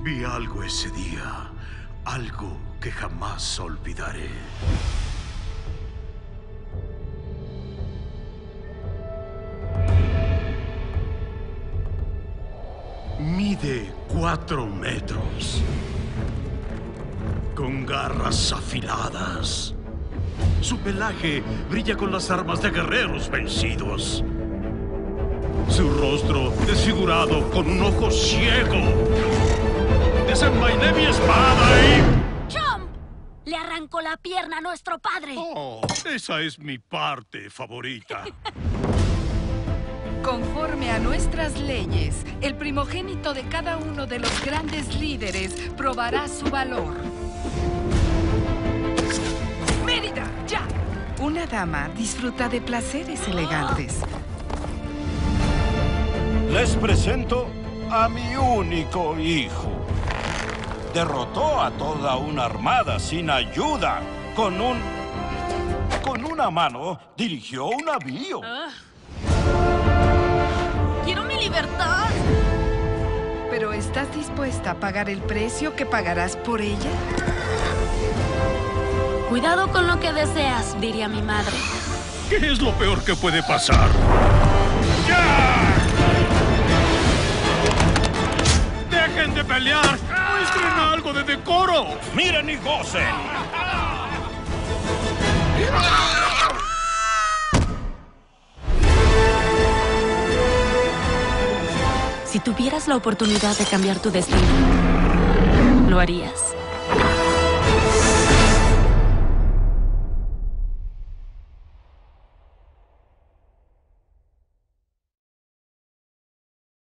Vi algo ese día, algo que jamás olvidaré. Mide 4 metros, con garras afiladas. Su pelaje brilla con las armas de guerreros vencidos. Su rostro desfigurado con un ojo ciego. Desenvainé mi espada y... ¡Chomp! Le arrancó la pierna a nuestro padre. Oh, esa es mi parte favorita. Conforme a nuestras leyes, el primogénito de cada uno de los grandes líderes probará su valor. ¡Mérida, ya! Una dama disfruta de placeres elegantes. Les presento a mi único hijo. Derrotó a toda una armada sin ayuda. Con una mano dirigió un navío. ¡Quiero mi libertad! ¿Pero estás dispuesta a pagar el precio que pagarás por ella? Cuidado con lo que deseas, diría mi madre. ¿Qué es lo peor que puede pasar? ¡Ya! ¡Dejen de pelear! ¡Muestren algo de decoro! ¡Miren y gocen! Si tuvieras la oportunidad de cambiar tu destino, ¿lo harías?